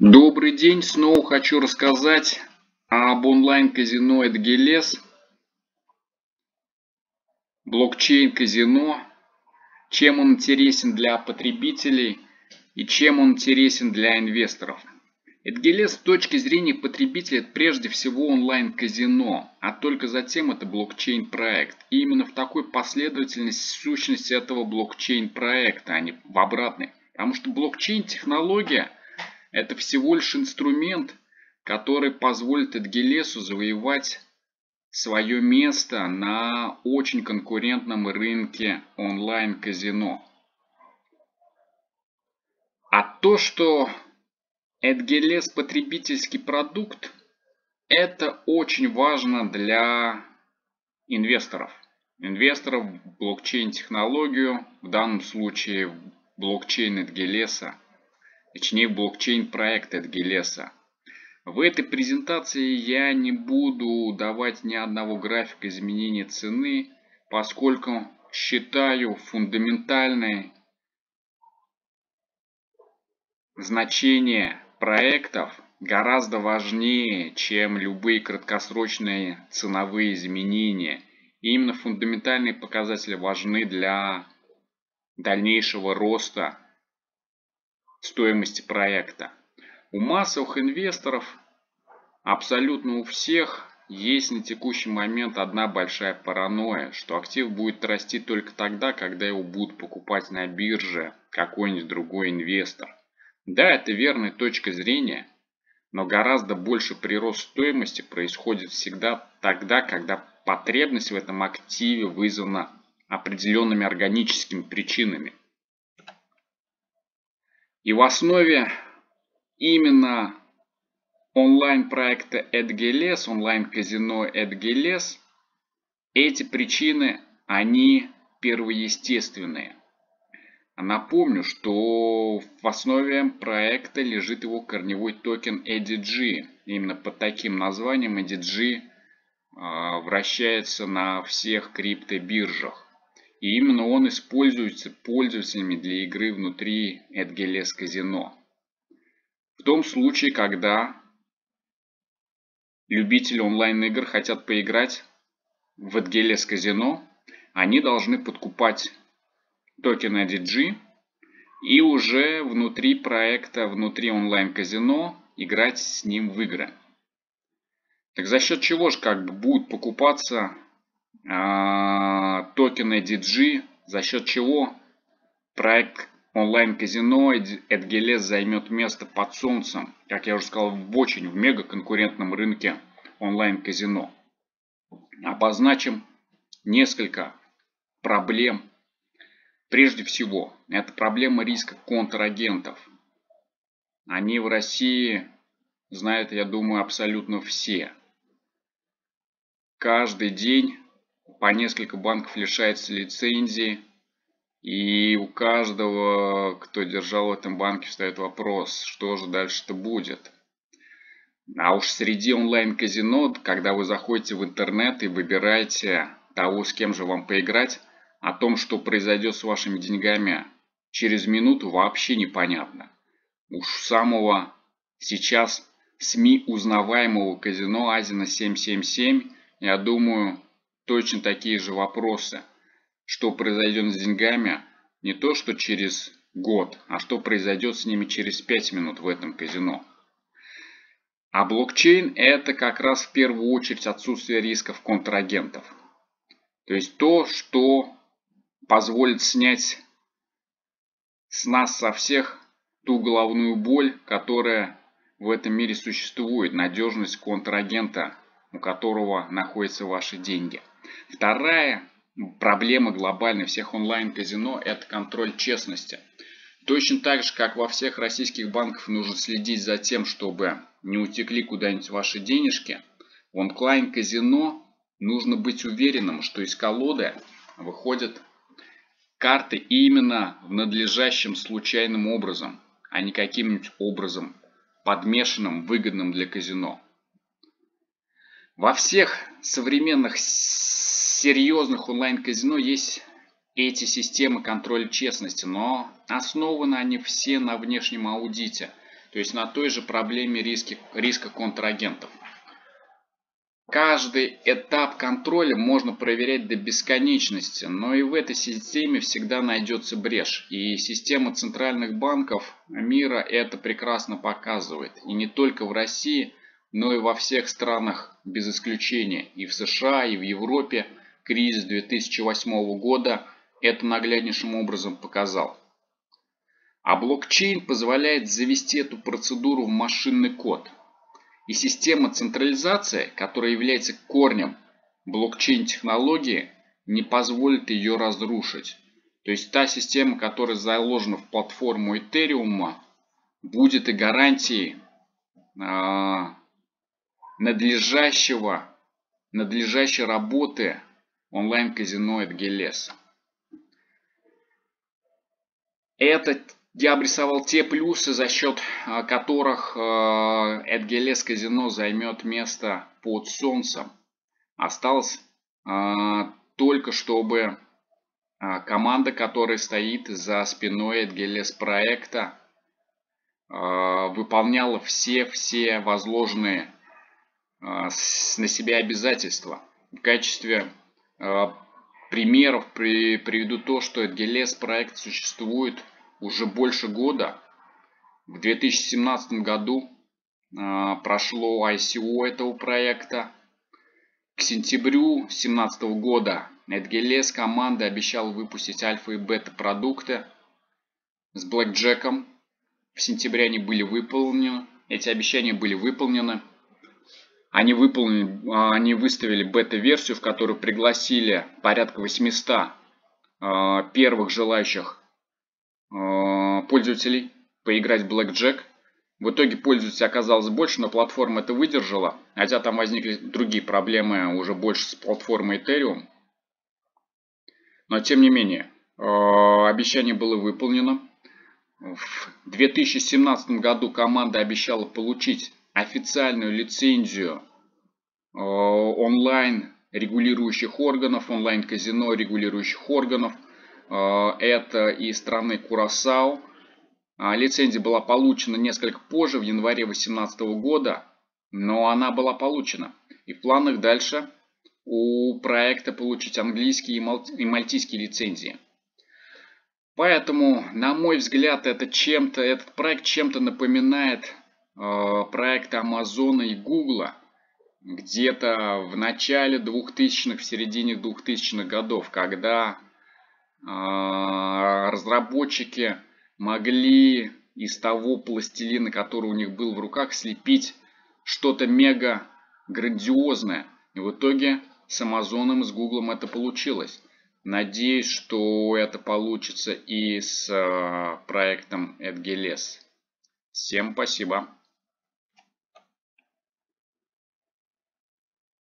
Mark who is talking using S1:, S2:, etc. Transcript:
S1: Добрый день! Снова хочу рассказать об онлайн-казино EdGeles, блокчейн-казино, чем он интересен для потребителей и чем он интересен для инвесторов. EdGeles с точки зрения потребителя это прежде всего онлайн-казино, а только затем это блокчейн-проект. И именно в такой последовательности сущность этого блокчейн-проекта, а не в обратной. Потому что блокчейн-технология это всего лишь инструмент, который позволит EdGeles завоевать свое место на очень конкурентном рынке онлайн-казино. А то, что EdGeles потребительский продукт, это очень важно для инвесторов. Инвесторов в блокчейн-технологию, в данном случае в блокчейн EdGeles. Точнее, блокчейн-проект EdGeles. В этой презентации я не буду давать ни одного графика изменения цены, поскольку считаю фундаментальное значение проектов гораздо важнее, чем любые краткосрочные ценовые изменения. И именно фундаментальные показатели важны для дальнейшего роста стоимости проекта. У массовых инвесторов, абсолютно у всех, есть на текущий момент одна большая паранойя, что актив будет расти только тогда, когда его будут покупать на бирже какой-нибудь другой инвестор. Да, это верная точка зрения, но гораздо больше прирост стоимости происходит всегда тогда, когда потребность в этом активе вызвана определенными органическими причинами. И в основе именно онлайн-проекта EdGeles, онлайн-казино EdGeles, эти причины, они первоестественные. Напомню, что в основе проекта лежит его корневой токен EDG. Именно под таким названием EDG вращается на всех криптобиржах. И именно он используется пользователями для игры внутри EdGeles казино. В том случае, когда любители онлайн-игр хотят поиграть в EdGeles казино, они должны подкупать токен EDG и уже внутри проекта, внутри онлайн-казино играть с ним в игры. Так за счет чего же будет покупаться токен EDG, за счет чего проект онлайн-казино EdGeles займет место под солнцем, как я уже сказал, в мега конкурентном рынке онлайн-казино. Обозначим несколько проблем. Прежде всего, это проблема риска контрагентов. Они в России знают, я думаю, абсолютно все. Каждый день по несколько банков лишается лицензии. И у каждого, кто держал в этом банке, встает вопрос, что же дальше-то будет. А уж среди онлайн-казино, когда вы заходите в интернет и выбираете того, с кем же вам поиграть, о том, что произойдет с вашими деньгами через минуту, вообще непонятно. Уж самого сейчас СМИ узнаваемого казино Азино 777, я думаю, точно такие же вопросы. Что произойдет с деньгами не то что через год, а что произойдет с ними через 5 минут в этом казино. А блокчейн это как раз в первую очередь отсутствие рисков контрагентов. То есть то, что позволит снять с нас со всех ту головную боль, которая в этом мире существует. Надежность контрагента, у которого находятся ваши деньги. Вторая проблема глобальная всех онлайн-казино – это контроль честности. Точно так же, как во всех российских банках нужно следить за тем, чтобы не утекли куда-нибудь ваши денежки, в онлайн-казино нужно быть уверенным, что из колоды выходят карты именно в надлежащем случайным образом, а не каким-нибудь образом подмешанным, выгодным для казино. Во всех современных серьезных онлайн-казино есть эти системы контроля честности, но основаны они все на внешнем аудите. То есть на той же проблеме риска контрагентов. Каждый этап контроля можно проверять до бесконечности, но и в этой системе всегда найдется брешь. И система центральных банков мира это прекрасно показывает. И не только в России, но и во всех странах без исключения. И в США, и в Европе кризис 2008 года это нагляднейшим образом показал. А блокчейн позволяет завести эту процедуру в машинный код. И система централизации, которая является корнем блокчейн-технологии, не позволит ее разрушить. То есть та система, которая заложена в платформу Ethereum, будет и гарантией надлежащей работы онлайн-казино EdGeles. Я обрисовал те плюсы, за счет которых EdGeles казино займет место под солнцем. Осталось только, чтобы команда, которая стоит за спиной EdGeles проекта, выполняла все возложенные на себя обязательства. В качестве примеров приведу то, что EdGeles проект существует уже больше года. В 2017 году прошло ICO этого проекта. К сентябрю 2017 года EdGeles команда обещала выпустить альфа и бета продукты с блэкджеком. В сентябре они были выполнены. Эти обещания были выполнены. Они выставили бета-версию, в которую пригласили порядка 800 первых желающих пользователей поиграть в Blackjack. В итоге пользователей оказалось больше, но платформа это выдержала. Хотя там возникли другие проблемы уже больше с платформой Ethereum. Но тем не менее, обещание было выполнено. В 2017 году команда обещала получить официальную лицензию онлайн регулирующих органов, онлайн-казино регулирующих органов. Это и страны Курасао. Лицензия была получена несколько позже, в январе 2018 года, но она была получена. И в планах дальше у проекта получить английские и мальтийские лицензии. Поэтому, на мой взгляд, этот проект чем-то напоминает проект Амазона и Гугла. Где-то в начале 2000-х, в середине 2000-х годов, когда разработчики могли из того пластилина, который у них был в руках, слепить что-то мега грандиозное. И в итоге с Амазоном и с Гуглом это получилось. Надеюсь, что это получится и с проектом EdGeles. Всем спасибо.